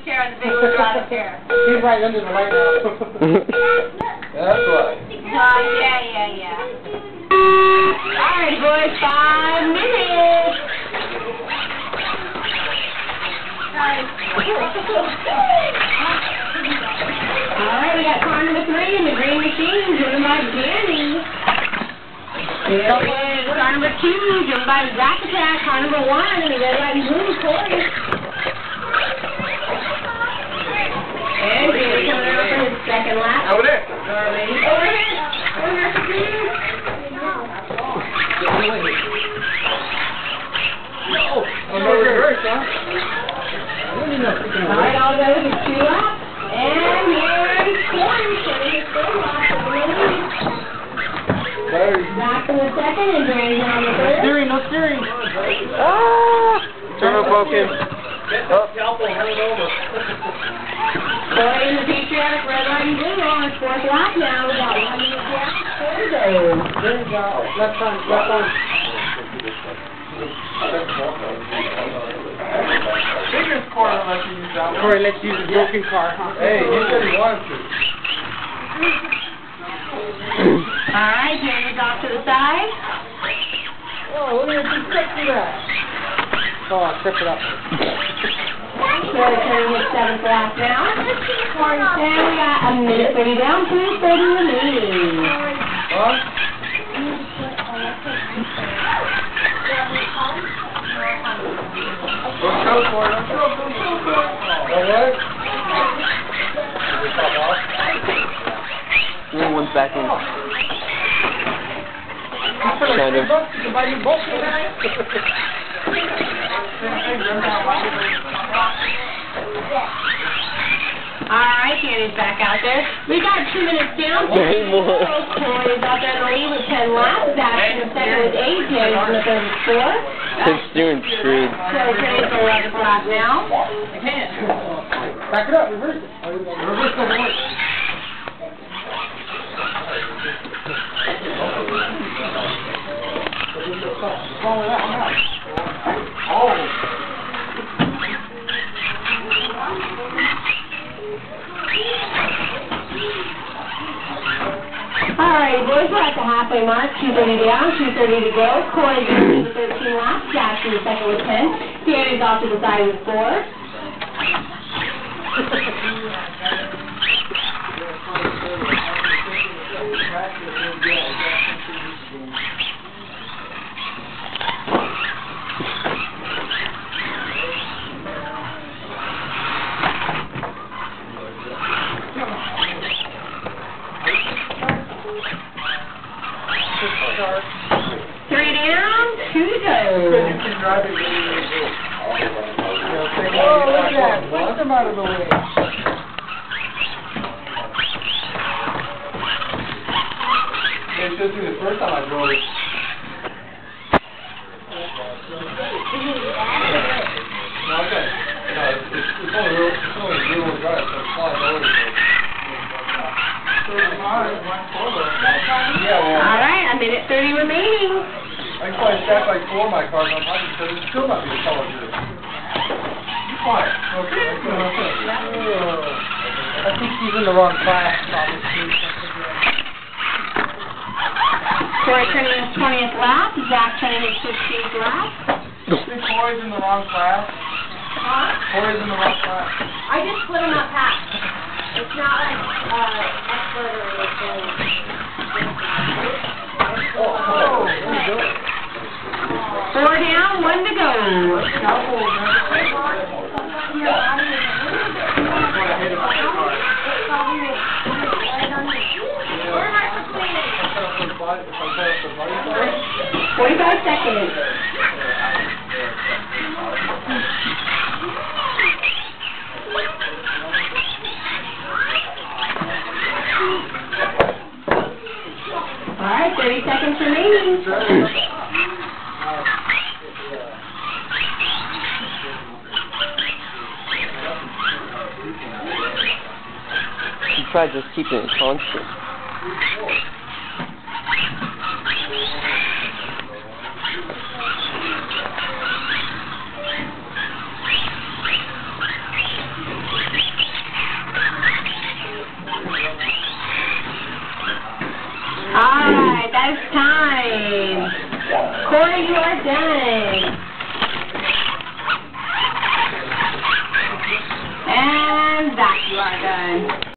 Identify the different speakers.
Speaker 1: chair on the big robotic chair.
Speaker 2: He's right under the light now. That's right.
Speaker 1: Yeah. Alright, boys, 5 minutes. Alright, we got car number 3 in the green machine, driven by Danny. There is car number 2, driven by Zack Attack. Car number 1 in the red, white, and blue, Corey. And Danny coming over for his second lap.
Speaker 2: Over there.
Speaker 1: Over here. Alright, all those are 2 laps. And here's Corey getting his third lap of the lead. Back in the second and Danny's on the third.
Speaker 2: No steering.
Speaker 3: Turbo broken.
Speaker 1: Corey in the patriotic red, white, and blue on his 4th lap now. We got 1 minute left to go.
Speaker 2: There you go. Left on. Biggest car unless you use that one. Corey, let's use a broken car. Hey, you said you wanted to.
Speaker 1: Alright, Danny's off to the side.
Speaker 2: Oh, look at this sexy that. Oh, I'll trip it up.
Speaker 1: Corey turning his 7th lap now. Corey down, we got a minute 30 down, 2:30 remaining.
Speaker 2: Huh? Let's go, Corey. Let's go. Alright?
Speaker 3: One's back in. Kind of.
Speaker 1: Alright, Danny's back out there. We got 2 minutes down.
Speaker 3: Way more.
Speaker 1: Corey's out there in the lead with 10 laps. Zach in the second with 8. Danny's in the third with 4.
Speaker 3: It's doing screwed.
Speaker 1: Corey turning for 11th lap now.
Speaker 2: Back it up. Reverse it. Reverse the horse.
Speaker 1: Alright, boys, we're at the halfway mark. 2:30 down, 2:30 to go. Corey's in the 13 laps. Jack's in the second with 10. Danny's off to the side with 4. Three down, 2 to go.
Speaker 2: Oh, look at that. Push them out of the way. It's just the first time I drove it. No, okay. No, it's only real drive, so it's flying over. Yeah, well.
Speaker 1: Alright, a minute 30 remaining.
Speaker 2: I can probably stack like 4 of my cars on mine, so it's still not be a color group. Fine. Okay. I think he's in the wrong class, probably.
Speaker 1: Corey turning his 20th lap. Zach turning his 15th lap.
Speaker 2: I think Corey's in the wrong class.
Speaker 1: Huh?
Speaker 2: Corey's in the wrong class.
Speaker 1: I just split them up half. It's not like expert or anything.
Speaker 2: Oh, there you go.
Speaker 1: 4 down, 1 to go. $45 seconds. Alright, 30 seconds remaining.
Speaker 3: You try just keeping it constant.
Speaker 1: that is time. Corey, you are done. And Zach, you are done.